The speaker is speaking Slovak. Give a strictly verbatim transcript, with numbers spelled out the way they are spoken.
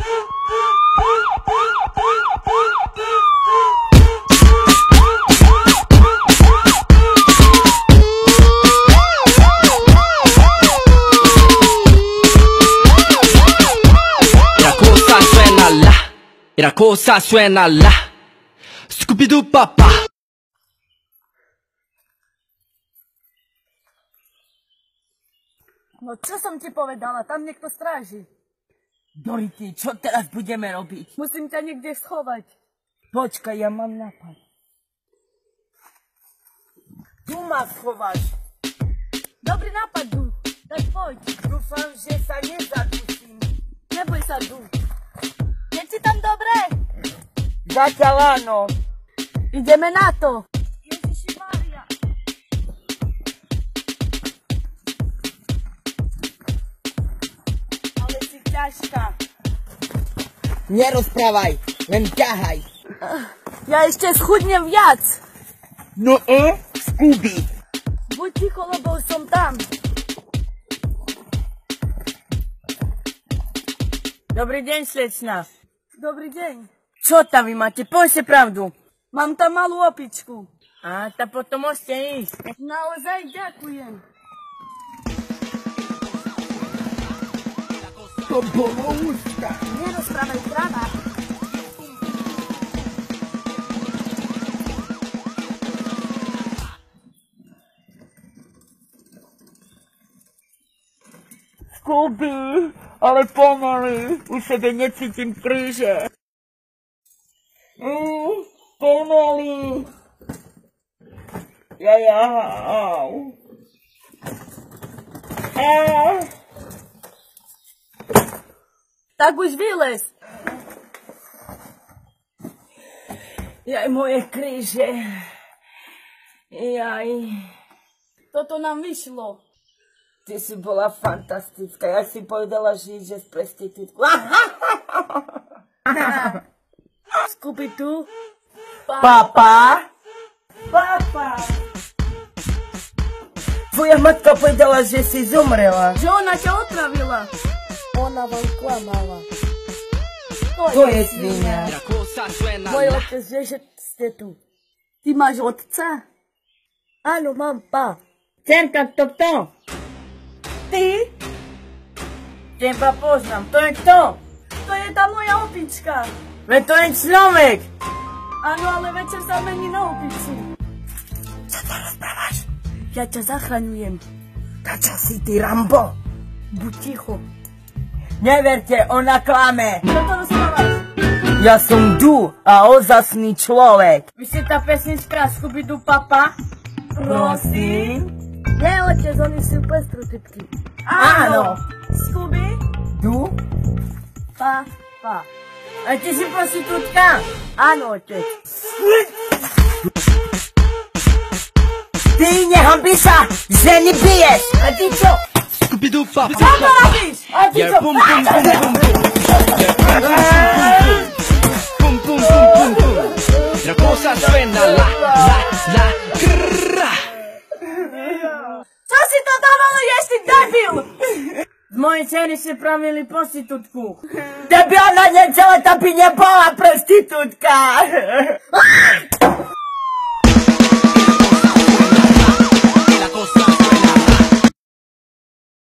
Y la cosa suena la Scooby-Doo papá. No čo som ti povedala, tam niekto stráži. Dority, čo teraz budeme robiť? Musím ťa niekde schovať. Počkaj, ja mám nápad. Tu ma schováš. Dobrý nápad, Du. Tak poď. Dúfam, že sa nezadusím. Neboj sa, Du. Je ti tam dobre? Zatiaľ áno. Ideme na to. Ježiši Mária. Ale si ťažká. Nerozprávaj, len ťahaj. Ja ešte schudnem viac. No e, Scooby. Buď ticho, lebo už som tam. Dobrý deň, slečna. Dobrý deň. Čo tam vy máte? Poďte pravdu. Mám tam malú opičku. A tá potom môžete ísť. Naozaj ďakujem. To bolo ústa. Nerozprávaj práva. Scooby, ale pomaly. Už sebe necítim kríže. Mm, pomaly. Ja, ja, au. Au. Tak už vylez. Jaj, moje kríže. Jaj. Toto nám vyšlo. Ty si bola fantastická. Ja si povedala, že ideš z prostitútku. Scooby-Doo. Papa? Papa? Tvoja matka povedala, že si zomrela. Že ona ťa otravila. Ona vám klamala. To je svinia. Môj otec vie, že ste tu. Ty máš otca? Áno, mám pa. Cerka, kto kto? Ty? Teba poznám. To je kto? To je tá moja opička. Veď to je človek. Áno, ale večer sa mení na opicu. Čo to rozprávaš? Ja ťa zachraňujem. Ta čo si ty, Rambo? Buď ticho. Neverte, ona klame. Čo to rozprávaš? Ja som Du a ozasný človek. Vy ste tá pesnička Scooby-Doo papa? Prosím? Nie, otec, oni sú prostitutky. Áno. Scooby? Du? Papa. A ty si prostitútka? Áno, otec. Ty nehambí sa, ženy biješ. A ty čo? Scooby-Doo papa. Čo to robíš? A ty Yeah, čo? bum bum bum bum bum. Bum bum bum bum bum. La cosa suena la la la krrra. Čo si to dávalo jesť, ty debil? Z mojej dcery si pravili prostitútku. Debil, ona nechcela, tá by nebola prostitútka.